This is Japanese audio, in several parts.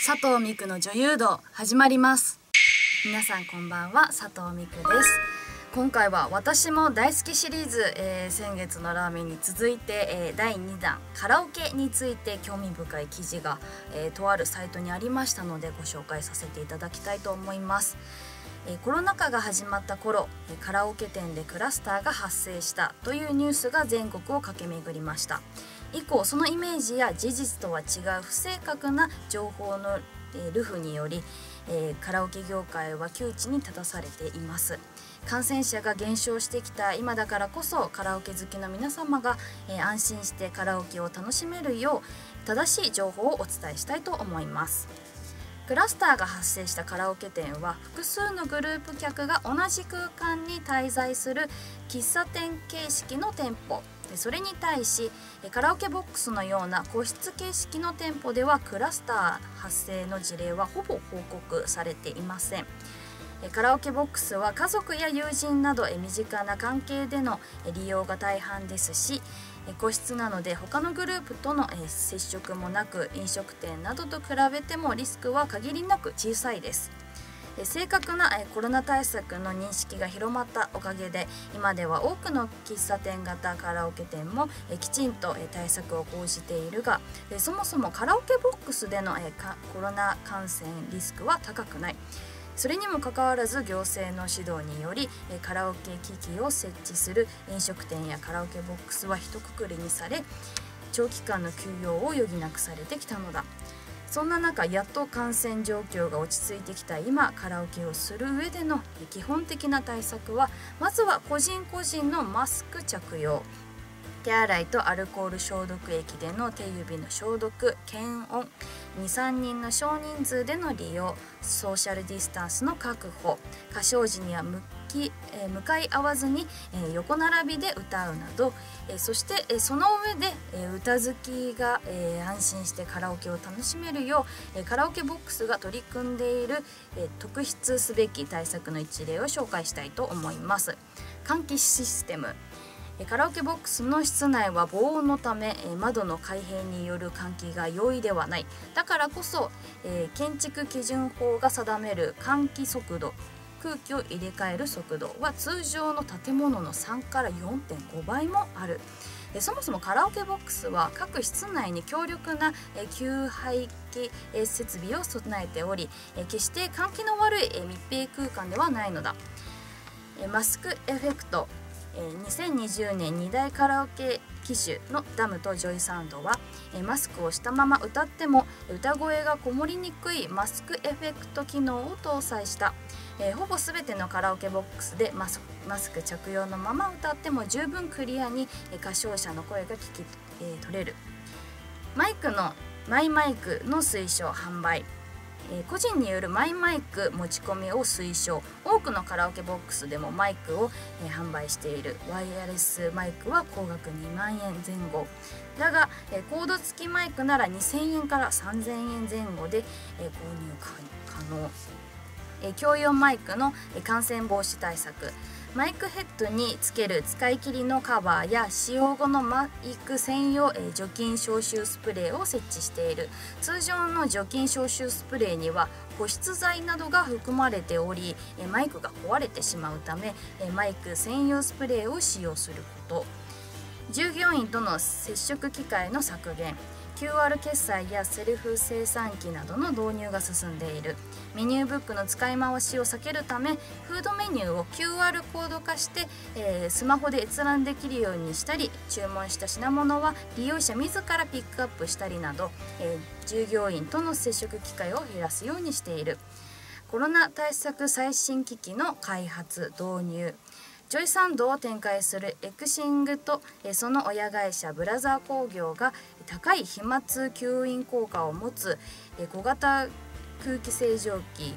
佐藤美久の女優道始まります。皆さんこんばんは、佐藤美久です。今回は私も大好きシリーズ、先月のラーメンに続いて、第2弾カラオケについて興味深い記事が、とあるサイトにありましたのでご紹介させていただきたいと思います。コロナ禍が始まった頃、カラオケ店でクラスターが発生したというニュースが全国を駆け巡りました。以降そのイメージや事実とは違う不正確な情報の流布により、カラオケ業界は窮地に立たされています。感染者が減少してきた今だからこそ、カラオケ好きの皆様が、安心してカラオケを楽しめるよう正しい情報をお伝えしたいと思います。クラスターが発生したカラオケ店は複数のグループ客が同じ空間に滞在する喫茶店形式の店舗、それに対しカラオケボックスのような個室形式の店舗ではクラスター発生の事例はほぼ報告されていません。カラオケボックスは家族や友人など身近な関係での利用が大半ですし、個室なので他のグループとの接触もなく、飲食店などと比べてもリスクは限りなく小さいです。正確なコロナ対策の認識が広まったおかげで、今では多くの喫茶店型カラオケ店もきちんと対策を講じているが、そもそもカラオケボックスでのコロナ感染リスクは高くない。それにもかかわらず行政の指導によりカラオケ機器を設置する飲食店やカラオケボックスは一括りにされ、長期間の休業を余儀なくされてきたのだ。そんな中、やっと感染状況が落ち着いてきた今、カラオケをする上での基本的な対策は、まずは個人個人のマスク着用、手洗いとアルコール消毒液での手指の消毒、検温、2、3人の少人数での利用、ソーシャルディスタンスの確保、歌唱時には向かい合わずに横並びで歌うなど、そしてその上で歌好きが安心してカラオケを楽しめるようカラオケボックスが取り組んでいる特筆すべき対策の一例を紹介したいと思います。換気システム。カラオケボックスの室内は防音のため窓の開閉による換気が容易ではない。だからこそ建築基準法が定める換気速度、空気を入れ替える速度は通常の建物の3から 4.5 倍もある。そもそもカラオケボックスは各室内に強力な吸排気設備を備えており、決して換気の悪い密閉空間ではないのだ。マスクエフェクト。2020年2大カラオケ機種のダムとジョイサウンドはマスクをしたまま歌っても歌声がこもりにくいマスクエフェクト機能を搭載した。ほぼ全てのカラオケボックスでマスク着用のまま歌っても十分クリアに歌唱者の声が聞き取れる。マイマイクの推奨販売。個人によるマイマイク持ち込みを推奨。多くのカラオケボックスでもマイクを販売している。ワイヤレスマイクは高額2万円前後だが、コード付きマイクなら2000円から3000円前後で購入可能。共用マイクの感染防止対策。マイクヘッドにつける使い切りのカバーや使用後のマイク専用除菌消臭スプレーを設置している。通常の除菌消臭スプレーには保湿剤などが含まれており、マイクが壊れてしまうためマイク専用スプレーを使用すること。従業員との接触機会の削減。QR 決済やセルフ精算機などの導入が進んでいる。メニューブックの使い回しを避けるため、フードメニューを QR コード化して、スマホで閲覧できるようにしたり、注文した品物は利用者自らピックアップしたりなど、従業員との接触機会を減らすようにしている。コロナ対策最新機器の開発導入。ジョイサウンドを展開するエクシングとその親会社ブラザー工業が高い飛沫吸引効果を持つ小型空気清浄機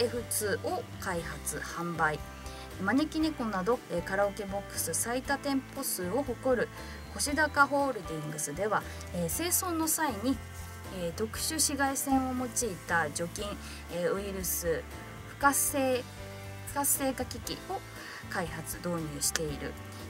DF2 を開発販売。招き猫などカラオケボックス最多店舗数を誇る腰高ホールディングスでは清掃の際に特殊紫外線を用いた除菌ウイルス不活性化機器を開発導入している。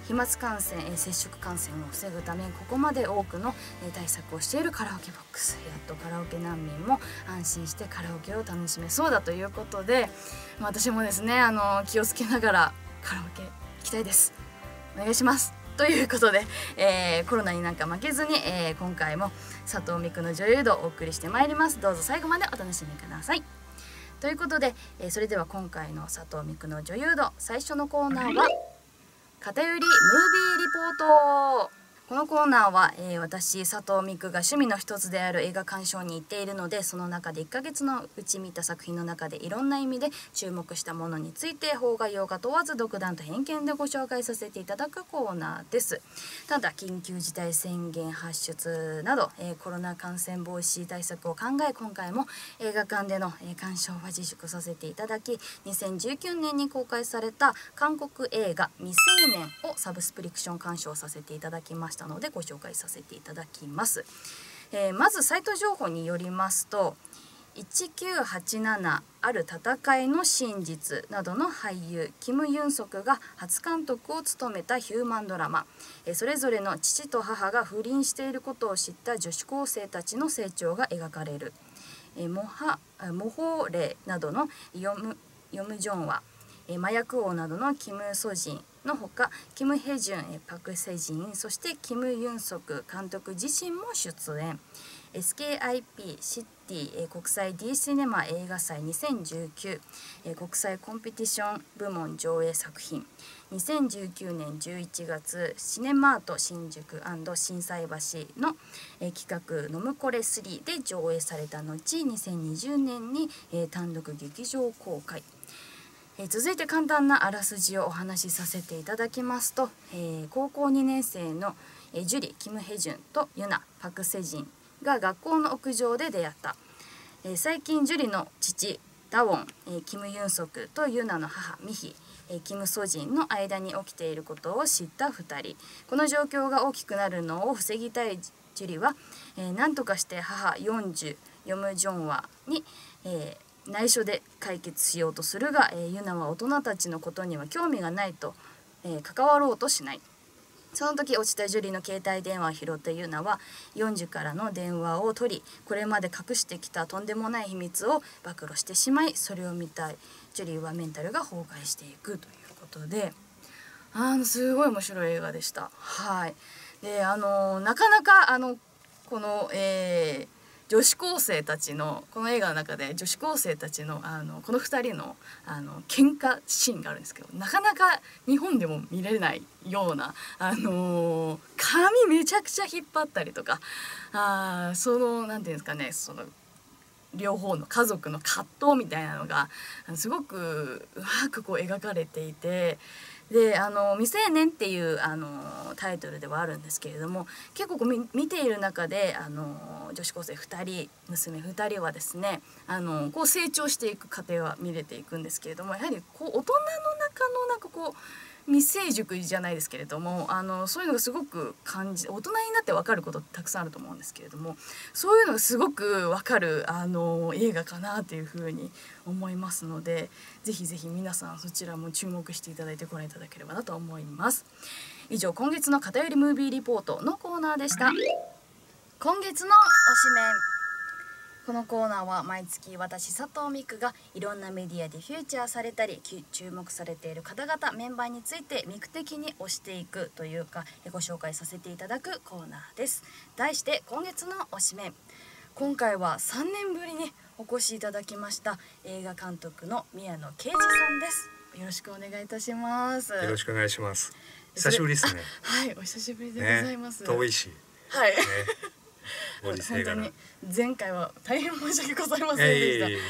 飛沫感染、接触感染を防ぐためここまで多くの対策をしているカラオケボックス、やっとカラオケ難民も安心してカラオケを楽しめそうだということで、私もですね気をつけながらカラオケ行きたいです。お願いしますということで、コロナになんか負けずに、今回も佐藤美久の女優道をお送りしてまいります。どうぞ最後までお楽しみください。ということで、それでは今回の佐藤美久の女優道、最初のコーナーは偏りムービーリポート。このコーナーは、私佐藤美久が趣味の一つである映画鑑賞に行っているので、その中で1ヶ月のうち見た作品の中でいろんな意味で注目したものについて邦画洋画問わず独断と偏見でご紹介させていただくコーナーです。ただ緊急事態宣言発出など、コロナ感染防止対策を考え、今回も映画館での、鑑賞は自粛させていただき、2019年に公開された韓国映画未成年をサブスクリプション鑑賞させていただきましたのでご紹介させていただきます。まずサイト情報によりますと、1987ある戦いの真実などの俳優キム・ユンソクが初監督を務めたヒューマンドラマ、それぞれの父と母が不倫していることを知った女子高生たちの成長が描かれる。モホーレなどのヨムジョンワ、麻薬王などのキム・ソジンのほか、キム・ヘジュン、パク・セジン、そしてキム・ユンソク監督自身も出演。SKIP シティ国際 D シネマ映画祭2019国際コンペティション部門上映作品、2019年11月シネマート新宿&心斎橋の企画ノムコレ3で上映された後、2020年に単独劇場公開。続いて簡単なあらすじをお話しさせていただきますと、高校2年生のジュリ・キム・ヘジュンとユナ・パク・セジンが学校の屋上で出会った。最近ジュリの父ダウォン、キム・ユンソクとユナの母ミヒ、キム・ソジンの間に起きていることを知った2人。この状況が大きくなるのを防ぎたいジュリは、何とかして母40ヨムジョンワに、内緒で解決しようとするが、ユナは大人たちのことには興味がないと、関わろうとしない。その時落ちたジュリの携帯電話を拾ったユナは40からの電話を取り、これまで隠してきたとんでもない秘密を暴露してしまい、それを見たジュリはメンタルが崩壊していくということで、すごい面白い映画でした。はい。でなかなかこの、女子高生たちのこの映画の中で女子高生たちのこの2人の喧嘩シーンがあるんですけど、なかなか日本でも見れないような髪めちゃくちゃ引っ張ったりとか、なんていうんですかね、両方の家族の葛藤みたいなのがすごくうまくこう描かれていて、で未成年っていうタイトルではあるんですけれども、結構見ている中で女子高生2人娘2人はですねこう成長していく過程は見れていくんですけれども、やはりこう大人の中のなんかこう未成熟じゃないですけれどもそういうのがすごく大人になって分かることってたくさんあると思うんですけれども、そういうのがすごく分かる映画かなというふうに思いますので、ぜひぜひ皆さんそちらも注目していただいてご覧いただければなと思います。以上、今月の偏りムービーリポートのコーナーでした。今月の推しメン。このコーナーは毎月私佐藤美久がいろんなメディアでフューチャーされたり注目されている方々メンバーについて美久的に推していくというかご紹介させていただくコーナーです。題して今月の推しメン。今回は3年ぶりにお越しいただきました映画監督の宮野啓二さんです。よろしくお願いいたします。 よろしくお願いします。久しぶりですね。 はい、お久しぶりでございます。 遠いし。 はい。 ご時世柄。 本当に前回は大変申し訳ございませんでした。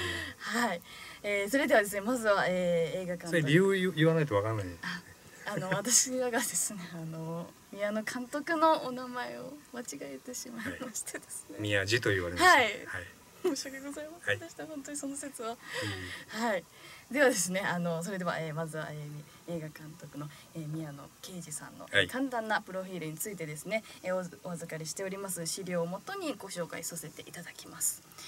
はい。それではですね、まずは、映画監督。 それ理由言わないとわかんない。 私がですね、宮野監督のお名前を間違えてしまいましてですね。 宮地と言われました。 はい。申し訳ございませんでした。本当にその説は。はい。ではですね、それでは、まずは、映画監督の、宮野啓二さんの簡単なプロフィールについてですね、お預かりしております資料をもとにご紹介させていただきます。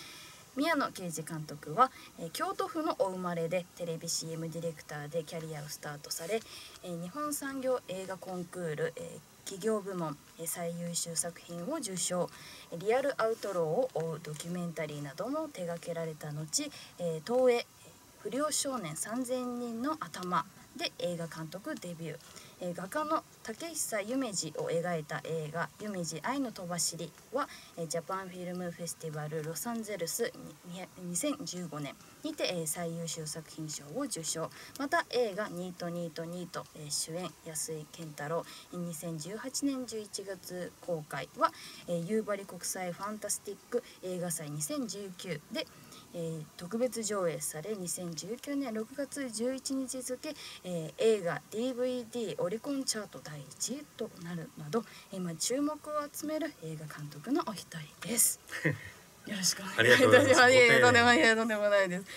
宮野啓司監督は、京都府のお生まれでテレビ CM ディレクターでキャリアをスタートされ、日本産業映画コンクール、企業部門、最優秀作品を受賞、リアルアウトローを追うドキュメンタリーなども手掛けられた後、東映不良少年3000人の頭で映画監督デビュー。画家の竹久夢二を描いた映画「夢二愛のとばしり」はジャパンフィルムフェスティバルロサンゼルス2015年にて最優秀作品賞を受賞。また映画「ニートニートニート」主演安井健太郎2018年11月公開は夕張国際ファンタスティック映画祭2019で特別上映され2019年6月11日付、映画 DVD オリコンチャート第1位となるなど今注目を集める映画監督のお一人です。よろしくお願いいたします。とんでもないです。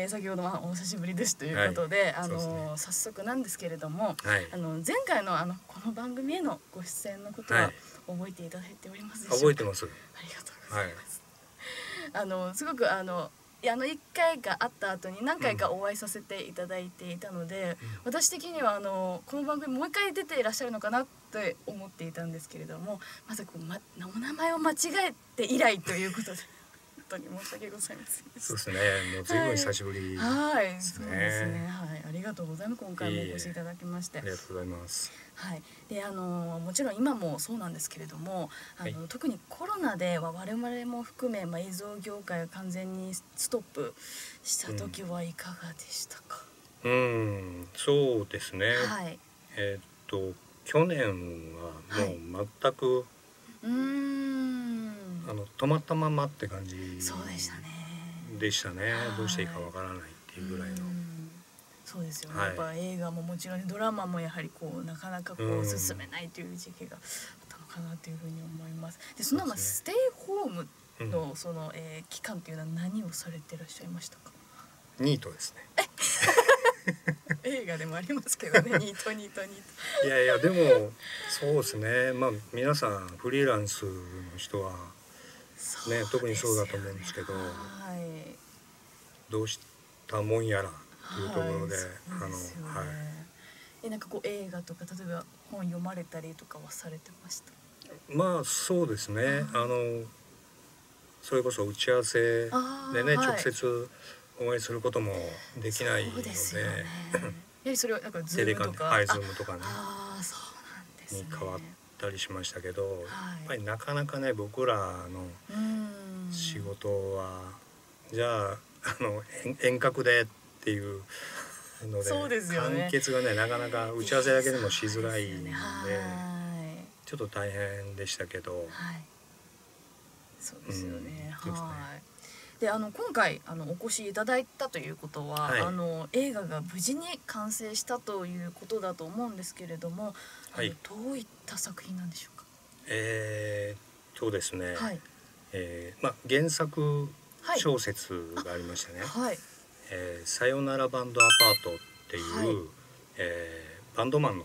先ほどお久しぶりですということで、早速なんですけれども、前回のこの番組へのご出演のことは覚えていただいておりますでしょうか？ 覚えてます。 ありがとうございます。すごく1回があった後に何回かお会いさせていただいていたので、私的にはこの番組もう一回出ていらっしゃるのかなって思っていたんですけれども、まさかお名前を間違えて以来ということで本当に申し訳ございませんでした。 そうですね。もう随分久しぶりですね。 はい、そうですね。はい、ありがとうございます。今回もお越しいただきまして。 ありがとうございます。 はい、でもちろん今もそうなんですけれども特にコロナでは我々も含め、映像業界が完全にストップした時はいかがでしたか？ そうですね、 はい、 去年はもう全く、止まったままって感じそうでしたね。 どうしていいかわからないっていうぐらいの。 そうですよね、やっぱ映画ももちろんドラマもやはりなかなか進めないという時期があったのかなというふうに思います。でそのステイホームの期間というのは何をされていらっしゃいましたか？ ニートですね。 映画でもありますけどね、ニートニートニート。 いやでもそうですね。皆さんフリーランスの人はね特にそうだと思うんですけど、どうしたもんやらというところで、 なんか映画とか例えば本読まれたりとかはされてました？ そうですね。それこそ打ち合わせでね、直接お会いすることもできないので、 やはりそれはなんかズームとか、 ズームとかねに変わったりしましたけど、やっぱりなかなかね僕らの仕事はじゃあ遠隔でっていうので完結がねなかなか打ち合わせだけでもしづらいんでちょっと大変でしたけど、 そうですよね。で今回お越しいただいたということは、映画が無事に完成したということだと思うんですけれども、どういった作品なんでしょうか？ ですね、原作小説がありましてね、さよならバンドアパートっていう、バンドマンの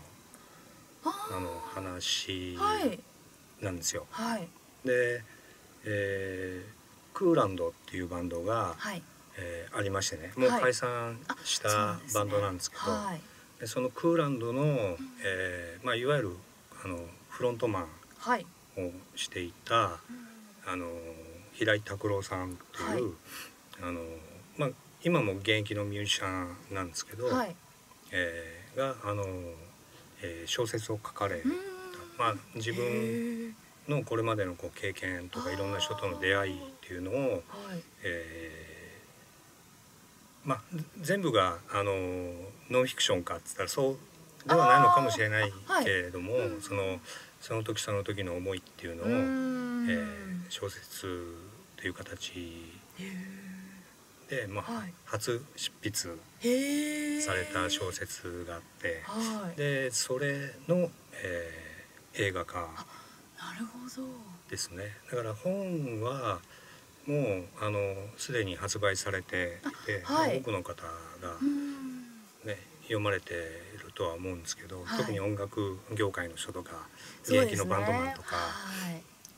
話なんですよ。で、クーランドっていうバンドが、ありましてね、もう解散したバンドなんですけど、でそのクーランドの、いわゆるフロントマンをしていた、平井拓郎さんという、今も現役のミュージシャンなんですけど、が小説を書かれた、自分のこれまでの経験とかいろんな人との出会いっていうのを、全部がノンフィクションかっつったらそうではないのかもしれないけれども、その時その時の思いっていうのを、小説という形で、初執筆された小説があって、でそれの、映画化ですね。だから本はもうすでに発売されていて、多くの方が、読まれているとは思うんですけど、特に音楽業界の人とか現役のバンドマンとか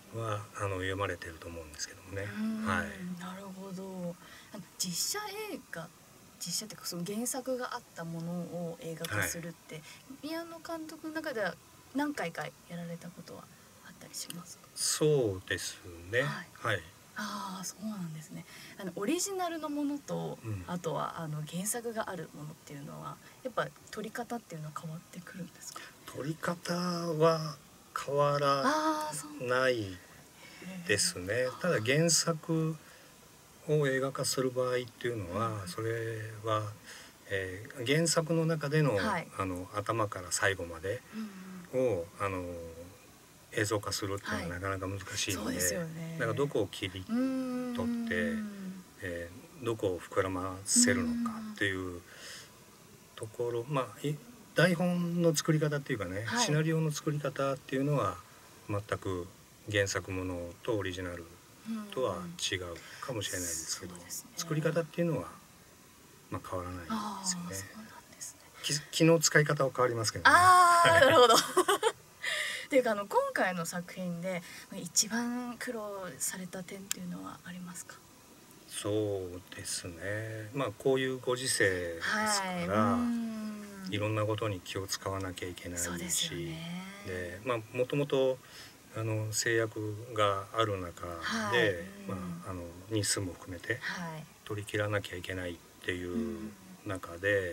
は読まれてると思うんですけどもね。はい。 なるほど。実写っていうかその原作があったものを映画化するって、はい、宮野監督の中では何回かやられたことはあったりしますか？ そうですね。はい。はい、 ああ、そうなんですね。オリジナルのものと、あとは原作があるものっていうのはやっぱ撮り方っていうのは変わってくるんですか？ 撮り方は変わらないですね。ただ原作を映画化する場合っていうのは、それは、原作の中での、はい、頭から最後までを、映像化するっていうのはなかなか難しいので、だからどこを切り取って、どこを膨らませるのかっていうところ、まあ台本の作り方っていうかね、はい、シナリオの作り方っていうのは全く原作ものとオリジナルとは違うかもしれないですけど、作り方っていうのは、まあ、変わらないですよね。そうなんですね。気の使い方は変わりますけどね。 なるほど。っていうか今回の作品で一番苦労された点っていうのはありますか？ そうですね。まあこういうご時世ですから、いろんなことに気を使わなきゃいけないし、で、まあもともと制約がある中で、まあ日数も含めて取り切らなきゃいけないっていう中で、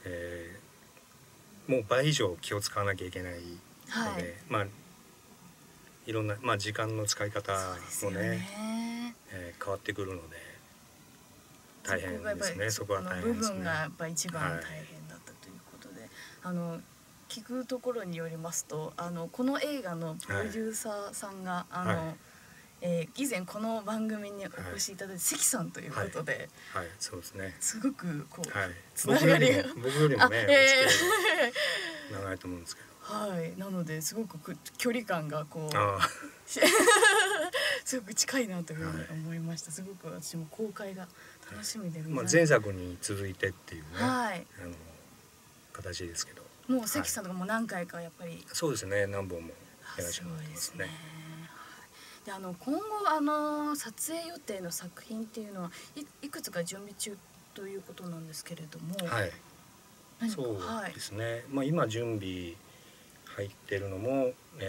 もう倍以上気を使わなきゃいけないので、まあいろんな、まあ、時間の使い方もね、変わってくるので大変ですね。そこは大変ですね。部分がやっぱ一番大変だったということで、聞くところによりますとこの映画のプロデューサーさんが、以前この番組にお越しいただいて関さんということで、 そうですね。 すごくこうつながりが僕よりもね長いと思うんですけど。はい、 なのですごく距離感がこうすごく近いなというふうに思いました。すごく私も公開が楽しみでございます。 前作に続いてっていうね、形ですけど、 もう関さんとかも何回かやっぱり、 そうですね、何本もやらせてもらってますね。 で今後撮影予定の作品っていうのはいくつか準備中ということなんですけれども、 そうですね。まあ今準備入ってるのも、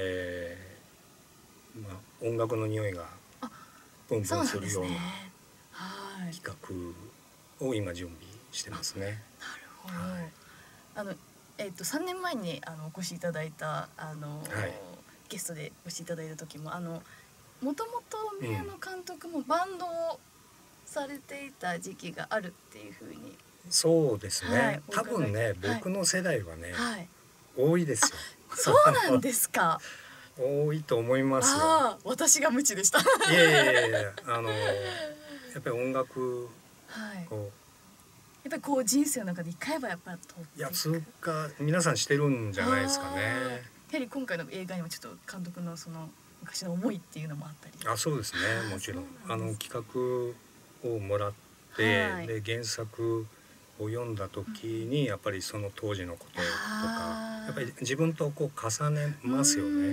まあ、音楽の匂いがプンプンするような企画を今準備してますね。 なるほど。3年前にお越しいただいたゲストでお越しいただいた時ももともと宮野監督もバンドをされていた時期があるっていうふうに。 そうですね。多分ね、僕の世代はね、多いですよ。 そうなんですか。 多いと思いますよ。 私が無知でした。 いややっぱり音楽やっぱりこう人生の中で一回はやっぱり通過皆さんしてるんじゃないですかね。やはり今回の映画にもちょっと監督のその昔の思いっていうのもあったり。 そうですね、もちろん企画をもらって、で原作を読んだ時にやっぱりその当時のこととかやっぱり自分とこう重ねますよね。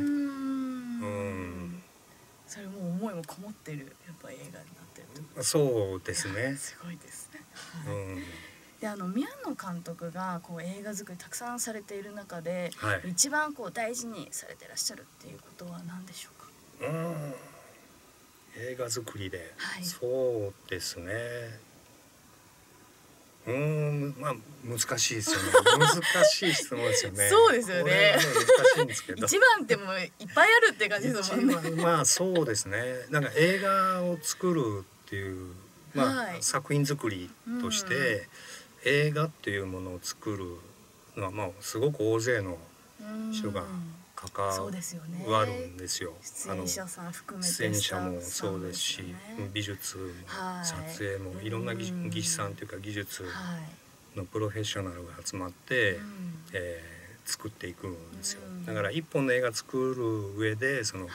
それも思いもこもってるやっぱ映画になってる。 そうですね。 すごいですね。で宮野監督がこう映画作りたくさんされている中で、一番こう大事にされてらっしゃるっていうことは何でしょうか？ 映画作りで、そうですね。まあ難しいですよね。難しい質問ですよね。 そうですよね。 難しいんですけど。 一番ってもいっぱいあるって感じですもんね。 まあそうですね。なんか映画を作るっていう、作品作りとして、映画っていうものを作るのはまあすごく大勢の人が関わるんですよ。 出演者さん含めて出演者もそうですし、美術も撮影もいろんな技師さんというか技術のプロフェッショナルが集まって、作っていくんですよ。だから一本の映画作る上でその、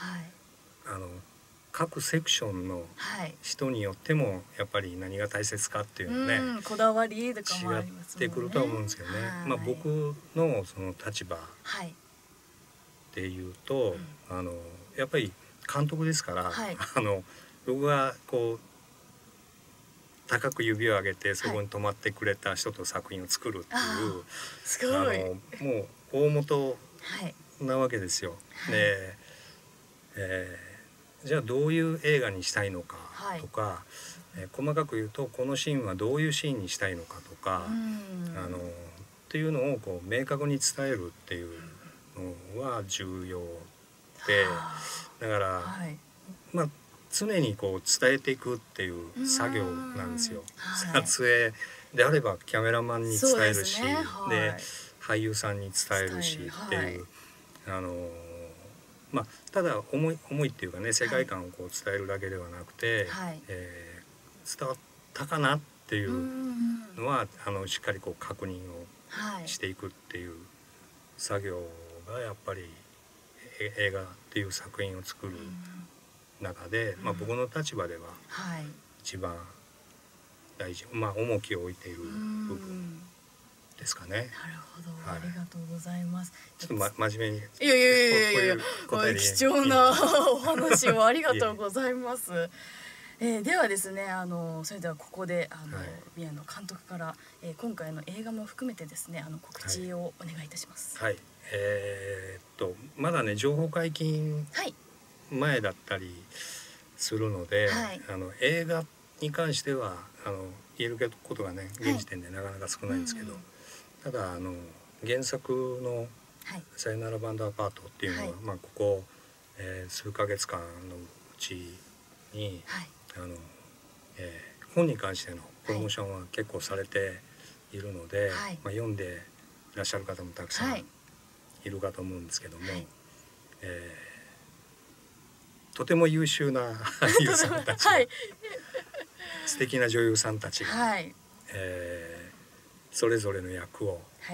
各セクションの人によってもやっぱり何が大切かっていうのね、 こだわりとかもありますもんね。 違ってくるとは思うんですけどね。まあ僕のその立場でいうと、やっぱり監督ですから、 はい、 僕がこう高く指を上げてそこに止まってくれた人と作品を作るっていう、はい、 すごいもう大元なわけですよ。はい、で、じゃあどういう映画にしたいのかとか、はい、細かく言うとこのシーンはどういうシーンにしたいのかとか、っていうのをこう明確に伝えるっていうのは重要で、だから、はい、まあ常にこう伝えていくっていう作業なんですよ。はい、撮影であればキャメラマンに伝えるし、で、俳優さんに伝えるしっていう、まあただ思いっていうかね、世界観をこう伝えるだけではなくて、はい、伝わったかなっていうのはしっかりこう確認をしていくっていう作業がやっぱり映画っていう作品を作る中で、まあ、僕の立場では一番大事、まあ、重きを置いている部分ですかね。 なるほど、はい、ありがとうございます。 ちょっと、真面目にいや貴重なお話をありがとうございます。ではですね、それではここではい、宮野監督から、今回の映画も含めてですね告知をお願いいたします。 はい、まだね情報解禁前だったりするので、はい、映画に関しては言えることがね現時点でなかなか少ないんですけど、はい、ただ原作の「さよならバンドアパート」っていうのは、はい、まあ、ここ、数ヶ月間のうちに、はい、本に関してのプロモーションは結構されているので、はい、まあ、読んでいらっしゃる方もたくさんいるかと思うんですけども、はい、とても優秀な俳優さんたちが、はい、素敵な女優さんたちが、はい、それぞれの役を、はい、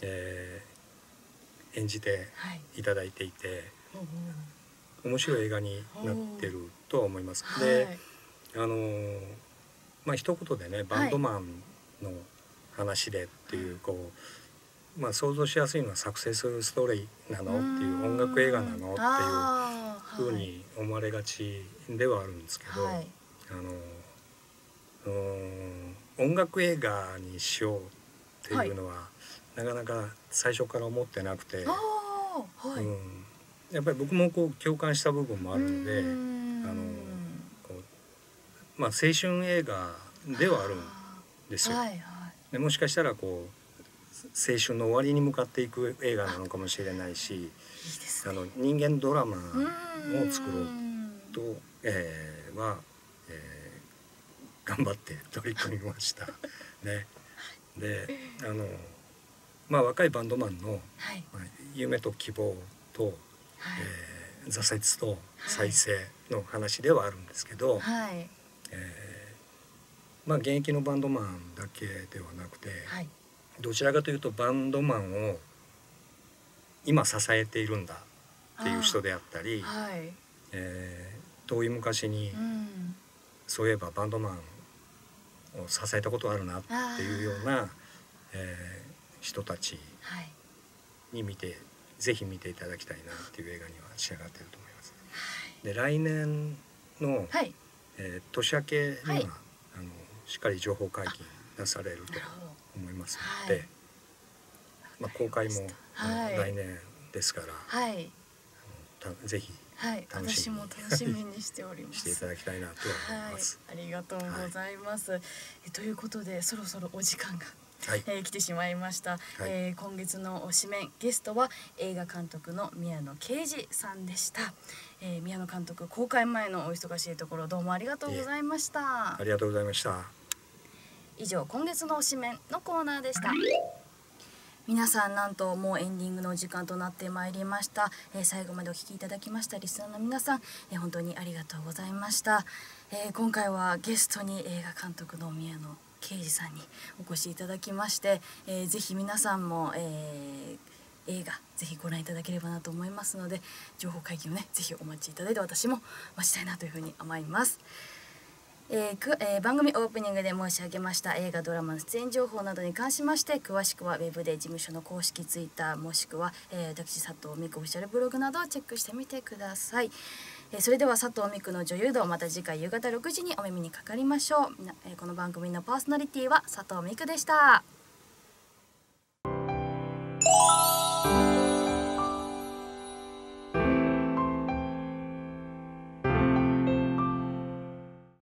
演じていただいていて、はい、面白い映画になってるとは思います。で、まあ一言でねバンドマンの話でっていう、こう、まあ、想像しやすいのはサクセスストーリーなのっていう音楽映画なのっていうふうに思われがちではあるんですけど、はい、音楽映画にしようっていうのは、はい、なかなか最初から思ってなくて、はい、やっぱり僕もこう共感した部分もあるのでこう、まあ、青春映画ではあるんですよ。はいはい、でもしかしたらこう青春の終わりに向かっていく映画なのかもしれないし、いいですね、人間ドラマを作ろうと、頑張って取り組みましたね。でまあ、若いバンドマンの、はい、まあ、夢と希望と、はい、挫折と再生の話ではあるんですけど、はい、まあ、現役のバンドマンだけではなくて、はい、どちらかというとバンドマンを今支えているんだっていう人であったり、はい、遠い昔に、そういえばバンドマンを支えたことあるなっていうような、人たちにぜひ見ていただきたいなっていう映画には仕上がっていると思います。はい、で来年の、はい、年明けには、はい、しっかり情報解禁出されると思いますので、はい、まあ、公開も、来年ですから、はい、ぜひ楽しみにしておりますしていただきたいなと思います。 はい、ありがとうございます。はい、ということでそろそろお時間がはい、来てしまいました。はい、今月の締めゲストは映画監督の宮野啓二さんでした。宮野監督、公開前のお忙しいところどうもありがとうございました。 ありがとうございました。 以上、今月のお締めのコーナーでした。皆さん、なんともうエンディングの時間となってまいりました。最後までお聞きいただきましたリスナーの皆さん、本当にありがとうございました。今回はゲストに映画監督の宮野啓二さんにお越しいただきまして、ぜひ皆さんも、映画ぜひご覧いただければなと思いますので、情報解禁をねぜひお待ちいただいて、私も待ちたいなというふうに思います。 番組オープニングで申し上げました映画ドラマの出演情報などに関しまして詳しくはウェブで事務所の公式ツイッターもしくは、私佐藤美久オフィシャルブログなどをチェックしてみてください。それでは佐藤美久の女優道、また次回夕方6時にお耳にかかりましょう。この番組のパーソナリティは佐藤美久でした。